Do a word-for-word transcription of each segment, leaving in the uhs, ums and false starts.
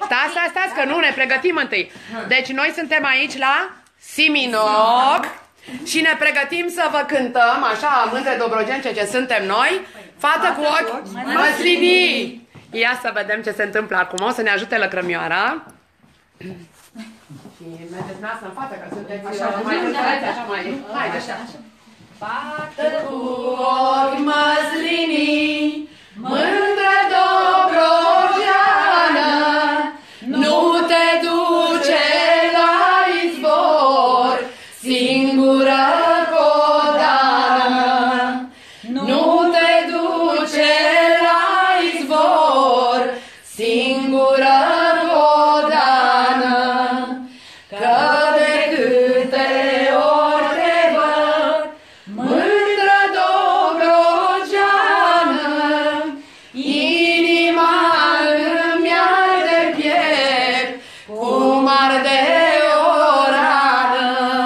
Stați, stați, stați, că nu, ne pregătim întâi. Deci noi suntem aici la Siminoc și ne pregătim să vă cântăm, așa, mândre dobrogence ce suntem noi, Fată cu ochi măslinii. Ia să vedem ce se întâmplă acum, o să ne ajute lăcrămioara. Și mergeți noastră în față, că sunteți așa mai cântăreți, așa mai... Haide, așa. Fată cu ochi măslinii, mândră dobrogeană, nu te duce la izvor, singură codană. Nu te duce la izvor, singură codană, că de câte ori te văd, mândră dobrogeană, inima îmi arde piept, cum arde o rană.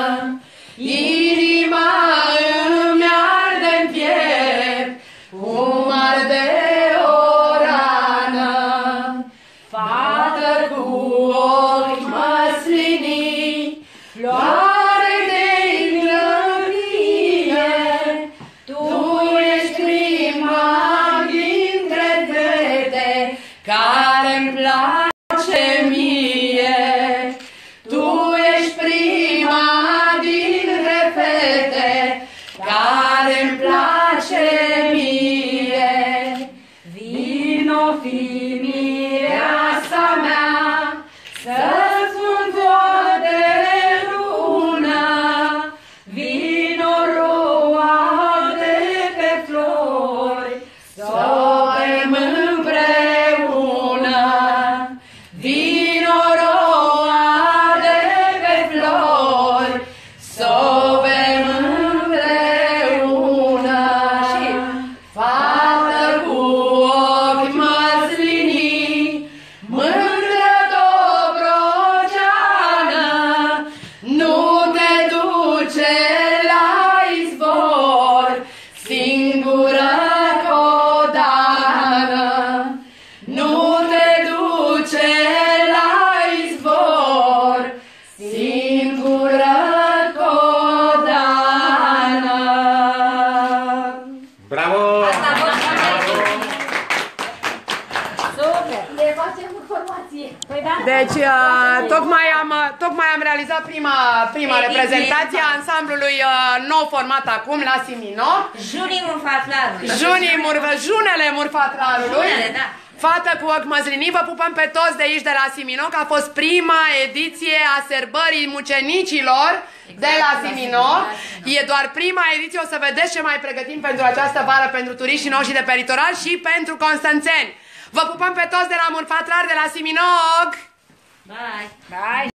Inima îmi arde piept, cum arde o rană. Fată cu ochi măslinii, floare de ignărie, tu ești prima dintre fete care-mi place mie. Tu ești prima dintre fete care-mi place mie. Vino fi mireasa mea, să-ți spun toate luna. Vino roade pe flori, să bem împreună. Vino roade pe flori, să bem împreună. Fată cu ochi măslinii, mândră dobrogeană, nu te duce la izvor, singură codană. Nu te duce la izvor, singură codană. Bravo! Le facem informație. Păi da. Deci, uh, tocmai, am, uh, tocmai am realizat prima, prima reprezentație a ansamblului uh, nou format acum la Siminoc. Junii Murfatlarului. Junii murvă, junele Murfatlarului. Junele, da. Fată cu ochi măslinii, vă pupăm pe toți de aici de la Siminoc. A fost prima ediție a sărbării mucenicilor de la Siminoc. E doar prima ediție, o să vedeți ce mai pregătim pentru această vară, pentru turiștii noștri de pe litoral și pentru constanțeni. Vă pupăm pe toți de la Murfatlar, de la Siminoc. Bye. Bye.